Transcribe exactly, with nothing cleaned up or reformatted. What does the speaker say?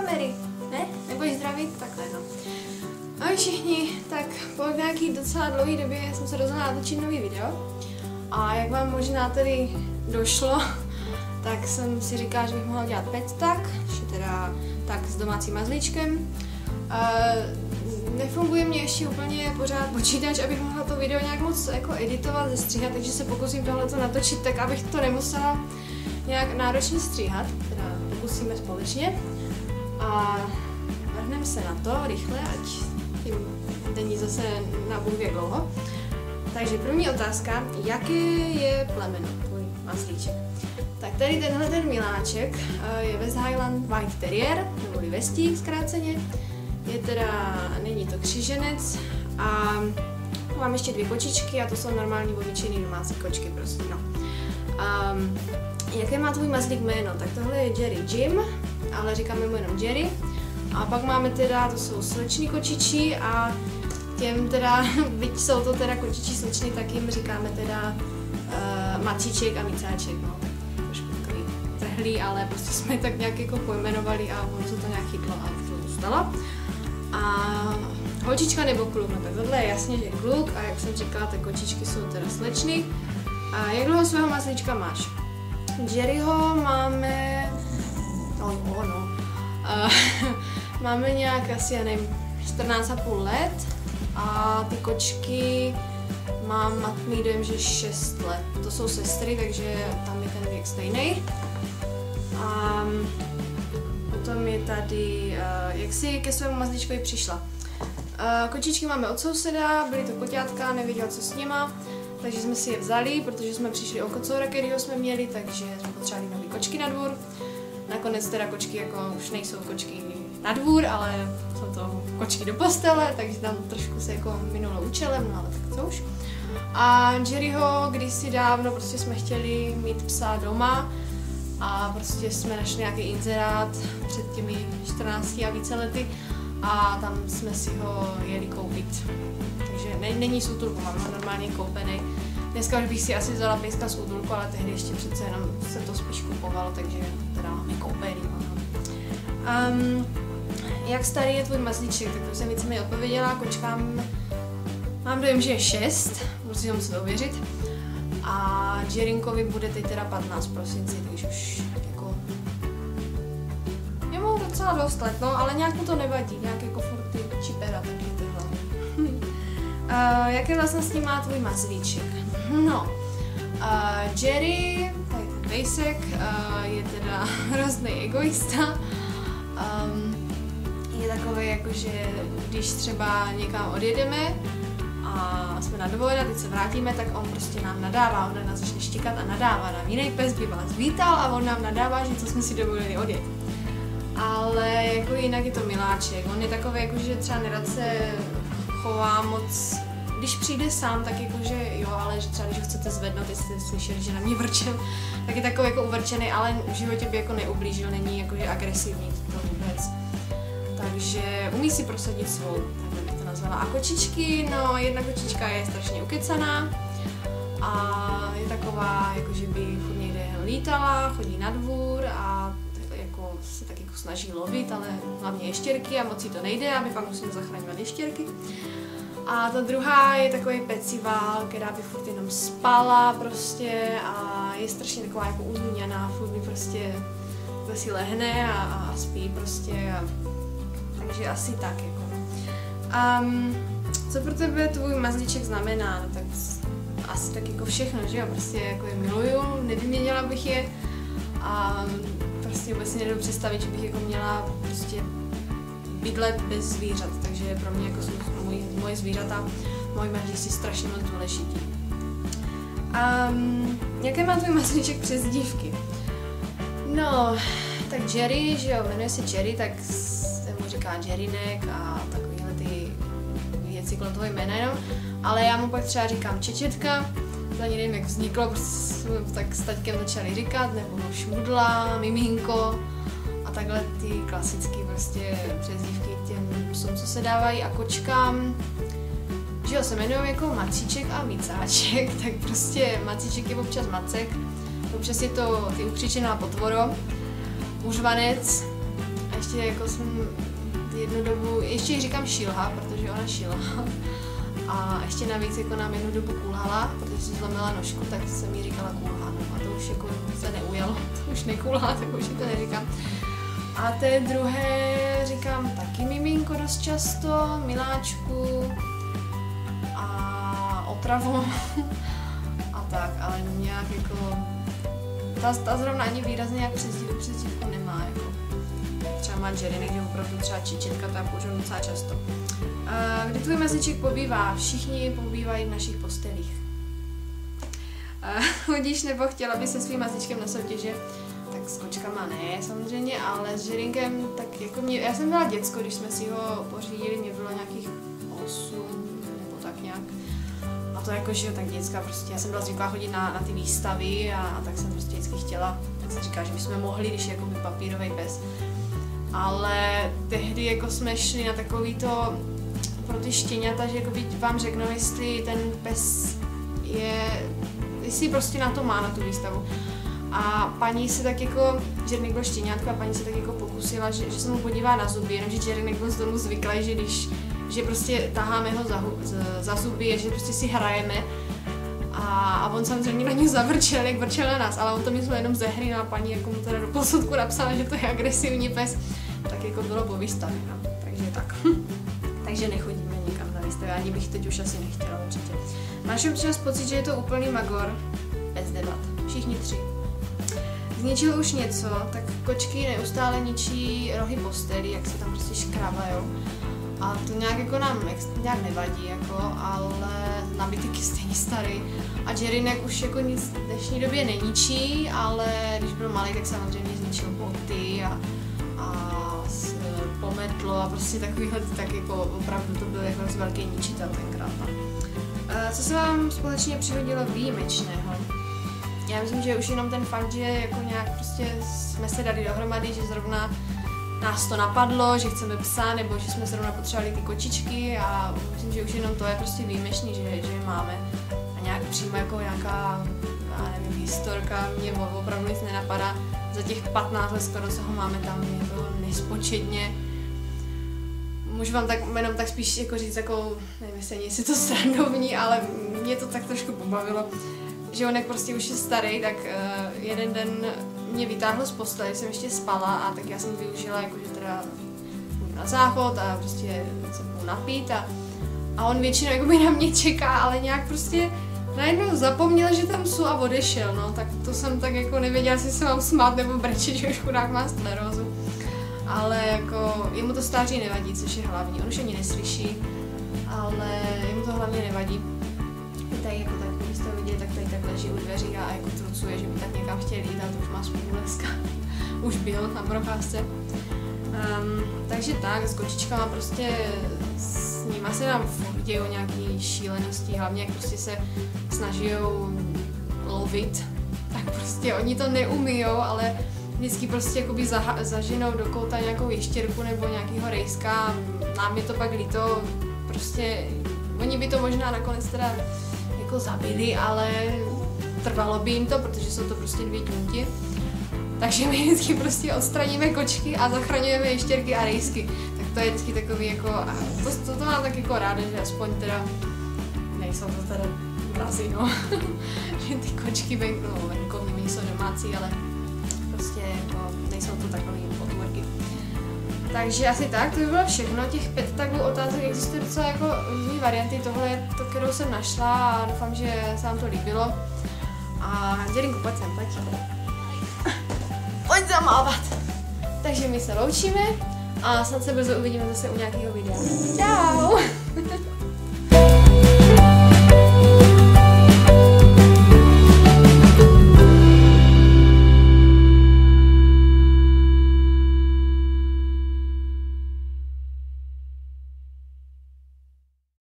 kamery. Ne? Nebudeš zdravit? Takhle no. Ahoj všichni, tak po nějaký docela dlouhé době jsem se rozhodla natočit nový video. A jak vám možná tady došlo, tak jsem si říkala, že bych mohla dělat pet tag, že teda tak s domácím mazlíčkem. Uh, nefunguje mě ještě úplně pořád počítač, abych mohla to video nějak moc jako editovat, zestříhat, takže se pokusím tohleto natočit tak, abych to nemusela nějak náročně stříhat, teda pokusíme společně. A vrhneme se na to rychle, ať tím není zase na Bůh ví dlouho. Takže první otázka, jaké je plemeno, tvůj mazlíček? Tak tady tenhle ten miláček je West Highland White Terrier, neboli vestík zkráceně. Je teda, není to křiženec a mám ještě dvě kočičky a to jsou normální obyčejný domácí kočky prostě, no. Um, jaké má tvůj mazlík jméno? Tak tohle je Jerry Jim, ale říkáme mu jenom Jerry. A pak máme teda, to jsou slečný kočičí a těm teda, byť jsou to teda kočičí slečny, tak jim říkáme teda uh, macíček a micáček, no. Trošku takový trhlý, ale prostě jsme tak nějak jako pojmenovali a on se to nějak chytlo a to zůstalo. A holčička nebo kluk, no tak tohle je jasně, že kluk a jak jsem říkala, tak kočičky jsou teda slečny. A jak dlouho svého mazlíčka máš? Jerryho máme, no jo, no, uh, máme nějak asi, já nevím, čtrnáct a půl let a ty kočky mám matný dojem, že šest let. To jsou sestry, takže tam je ten věk stejný. A potom je tady, uh, jak jsi ke svému mazlíčkovi přišla. Uh, kočičky máme od souseda, byly to koťátka, nevěděla co s nima, takže jsme si je vzali, protože jsme přišli o kocoura, kterýho jsme měli, takže jsme potřebovali nový kočky na dvůr. Nakonec teda kočky jako už nejsou kočky na dvůr, ale jsou to kočky do postele, takže tam trošku se jako minulo účelem, no ale tak co už. A Jerryho kdysi dávno prostě jsme chtěli mít psa doma a prostě jsme našli nějaký inzerát před těmi čtrnácti a více lety a tam jsme si ho jeli koupit. Takže ne, není z útulku, mám ho normálně koupený. Dneska už bych si asi vzala pejska z útulku, ale tehdy ještě přece jenom se to spíš kupovalo, takže teda máme koupený. Um, jak starý je tvůj mazlíček? Tak to jsem víceméně odpověděla, kočkám mám dojem, že je šest, musím muset ověřit. A Jerrinkovi bude teď teda patnáct prosinci, takže už jako je mu docela dost let, no, ale nějak mu to nevadí, nějak jako furt ty čipera taky tohle. uh, jaké vlastnosti má tvůj mazlíček? No, uh, Jerry, tady ten pejsek, uh, je teda hrozný egoista. Um, je takový jakože, když třeba někam odjedeme a jsme na dovolené, teď se vrátíme, tak on prostě nám nadává, on na nás začne štěkat a nadává nám. Jiný pes by vás vítal a on nám nadává, že co jsme si dovolili odjet. Ale jako jinak je to miláček, on je takový jakože třeba nerad se chová moc, když přijde sám, tak jakože jo, ale že třeba když ho chcete zvednout, jestli jste slyšeli, že na mě vrčel, tak je takový jako uvrčený, ale v životě by jako neublížil, není jakože agresivní, to vůbec. Takže umí si prosadit svou, tak bych to nazvala. A kočičky, no jedna kočička je strašně ukecaná a je taková, jakože by furt někde lítala, chodí na dvůr a jako se tak jako snaží lovit, ale hlavně ještěrky a moc jí to nejde a my pak musíme zachraňovat ještěrky. A ta druhá je takový pecival, která by furt jenom spala prostě a je strašně taková jako ununěná, furt by prostě to si lehne a, a spí prostě a takže asi tak jako. Um, co pro tebe tvůj mazlíček znamená? No tak asi tak jako všechno, že jo? Prostě jako je miluju, nevyměnila bych je a prostě vůbec si nedovedu představit, že bych jako měla prostě bydlet bez zvířat, takže pro mě jako jsou moje, moje zvířata, moji mazlíci strašně moc důležití. Um, jaké má tvůj mazlíček přezdívky? No, tak Jerry, že jo, jmenuje se Jerry, tak se mu říká Jerrynek a takovýhle ty věci kolem toho jména jenom, ale já mu pak třeba říkám Čečetka, to ani nevím, jak vzniklo, prostě tak s taťkem začali říkat, nebo Šmudla, Miminko a takhle ty klasické prostě přezdívky těm psům, co se dávají a kočkám, že jo, se jmenují jako Macíček a Micáček, tak prostě Macíček je občas Macek, občas je to ty ukřičená potvoro, Užvanec, a ještě jako jsem jednu dobu, ještě jí říkám šilha, protože ona šila. A ještě navíc jako nám jednu dobu kulhala, protože si zlomila nožku, tak jsem jí říkala kulha, no a to už jako se neujalo, to už nekulhá, tak už to neříkám. A té druhé říkám taky miminko dost často, miláčku a otravu a tak, ale nějak jako, ta, ta zrovna ani výrazně jak přezdívku nemá, jako třeba má Jerinek, že opravdu třeba čičetka, tam použiju docela často. Kdy tvůj mazlíček pobývá? Všichni pobývají v našich postelích. Hodíš nebo chtěla by se svým mazlíčkem na soutěže? Tak s kočkama ne, samozřejmě, ale s Jerinkem, tak jako mě, já jsem byla děcko, když jsme si ho pořídili, mě bylo nějakých osm nebo tak nějak. A to jako, že tak děcka prostě, já jsem byla zvyklá chodit na, na ty výstavy a, a tak jsem prostě vždycky chtěla, tak jsem říkala, že bychom mohli, když je jako by papírový pes. Ale tehdy jako jsme šli na takový to, pro ty štěňata, že jako vám řeknou, jestli ten pes je, jestli prostě na to má, na tu výstavu. A paní se tak jako, Jerinek byl štěňátko a paní se tak jako pokusila, že, že se mu podívá na zuby, jenomže Jerinek byl z domu zvyklý, že když, že prostě taháme ho za, za zuby, že prostě si hrajeme. A, a on samozřejmě na ní zavrčel, jak vrčel na nás, ale on to myslel jenom ze hry, no a paní jako mu teda do posudku napsala, že to je agresivní pes, tak jako bylo po výstavě, no. Takže tak. Takže nechodíme nikam na výstavě, ani bych teď už asi nechtěla určitě. Máš občas pocit, že je to úplný magor? Bez debat. Všichni tři. Zničil už něco, tak kočky neustále ničí rohy postelí, jak se tam prostě škrábajou. A to nějak jako nám nějak nevadí, jako, ale nabytek je stejně starý. A Jerinek už jako nic v dnešní době neníčí, ale když byl malý, tak samozřejmě zničil boty a, a pometlo a prostě takovýhle, tak jako opravdu to byl jako velký ničitel tenkrát. Co se vám společně přihodilo výjimečného? Já myslím, že už jenom ten fakt, že jako nějak prostě jsme se dali dohromady, že zrovna nás to napadlo, že chceme psa, nebo že jsme zrovna potřebovali ty kočičky a myslím, že už jenom to je prostě výjimečný, že, že je máme. A nějak přímo jako nějaká, já nevím, historka, mě opravdu nic nenapadá. Za těch patnáct let skoro, co ho máme tam, je to nespočetně. Můžu vám tak jenom tak spíš jako říct, jako, nevím, jestli to srandovní, ale mě to tak trošku pobavilo. Že on jak prostě už je starý, tak uh, jeden den mě vytáhl z postele, jsem ještě spala a tak já jsem využila, jakože teda jdu na záchod a prostě se půjdu napít a, a on většinou jako na mě čeká, ale nějak prostě najednou zapomněl, že tam jsou a odešel, no, tak to jsem tak jako nevěděla, jestli se mám smát nebo brečet, že už chudák má sklerózu. Ale jako jemu to stáří nevadí, což je hlavní, on už ani neslyší, ale jemu to hlavně nevadí. Tady jako tak, když jste viděli, tak tady tak leží u dveří a jako trucuje, že by tak někam chtěl jít, ale to už má smůlu dneska. Už byl na procházce. Um, takže tak, s kočičkama prostě s nima se nám furt dějou nějaký šílenosti, hlavně jak prostě se snaží lovit, tak prostě oni to neumíjou, ale vždycky prostě jakoby za, zaženou do kouta nějakou ještěrku nebo nějakýho rejska, nám je to pak líto, prostě oni by to možná nakonec teda jako zabili, ale trvalo by jim to, protože jsou to prostě dvě tňuti. Takže my vždycky prostě odstraníme kočky a zachraňujeme ještěrky a rejsky. Tak to je vždycky takový jako, to, to, to mám tak jako ráda, že aspoň teda, nejsou to teda vrazy, no. Že ty kočky venku, no venkovní, nejsou domácí, ale prostě jako nejsou to takový potvorky. Takže asi tak, to by bylo všechno. Těch pet tagů otázek existuje docela jako různý varianty. Tohle je to, kterou jsem našla a doufám, že se vám to líbilo. A Jerinku, pojď sem, pojď. Pojď zamávat. Takže my se loučíme a snad se brzo uvidíme zase u nějakého videa. Čau!